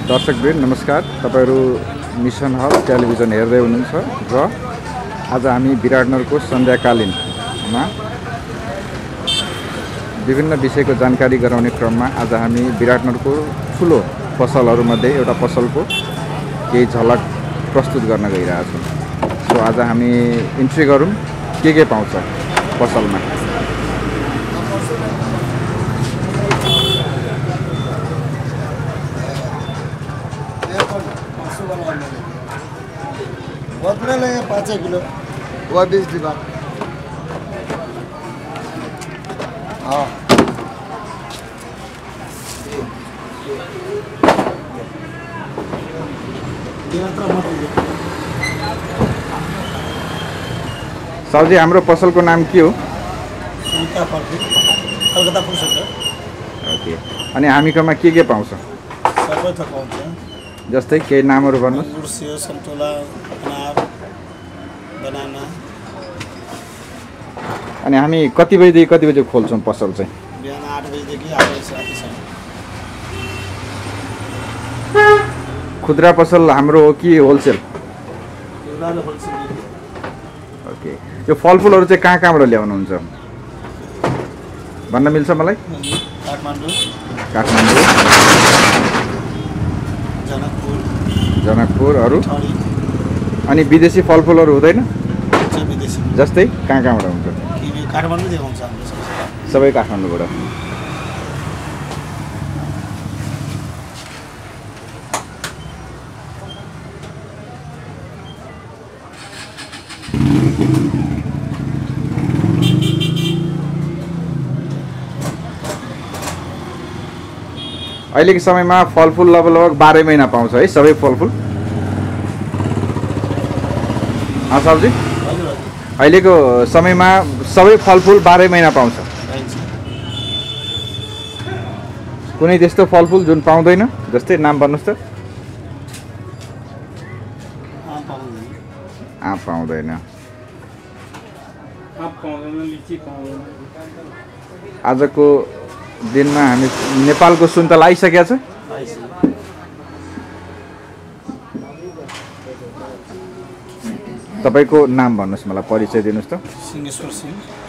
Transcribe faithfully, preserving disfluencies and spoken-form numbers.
दर्शकवृन्द नमस्कार। तपाईहरु mission hub television हेर्दै हुनुहुन्छ र आज हामी विराटनगरको सन्ध्याकालीनमा विभिन्न विषयको जानकारी गराउने क्रममा आज हामी विराटनगरको ठुलो पसलहरुमध्ये एउटा पसलको केही झलक प्रस्तुत गर्न गइरहेका छौं। सो आज हामी इन्ट्री गरौँ के के पाउँछ पसलमा। बदले ले पाँच किलो वो बीस डिब्बा। हाँ साउजी हाम्रो पसलको नाम के हो? कलकत्ता पुग्छ। ओके। अनि हामीकोमा के के पाउँछ? सबै थोक पाउँछ। जस्तै केही नामहरु भन्नुस्। अंगुर, सेव, सन्तोला, अनार, बनाना। अनि हामी कति बजेदेखि कति बजे खोल्छौं पसल चाहिँ? बिहान आठ बजेदेखि आठ बजेसम्म। खुद्रा पसल हाम्रो हो कि होलसेल? खुद्रा र होलसेल। ओके। यो फलफुलहरु चाहिँ कहाँ कहाँबाट ल्याउनुहुन्छ भन्न मिल्छ मलाई? काठमाडौँ, काठमाडौँ, जनकपुर, जनकपुर अरु ठडी। अनि विदेशी फलफुलहरु हुँदैन? विदेशी जस्तै कहाँ कहाँबाट हुन्छ? किवी काठमाडौँ देखाउँछ हाम्रो सबै काठमाडौँबाट। अहिलेको समयमा फलफुल लगभग बाह्र महिना पाउँछ है सबै फलफुल। हाँ साहबजी, अहिलेको समयमा सबै फलफुल बाह्र महिना पाउँछ। कुनै त्यस्तो फलफुल जुन पाउँदैन? जस्तै नाम भन्नुस् त। आँप पाउँदैन। आजको दिनमा हामी नेपालको सुन्तला आइसकेको छ। तपाईको नाम भन्नुस्, मलाई परिचय दिनुस् त। सिंहेश्वर सिंह।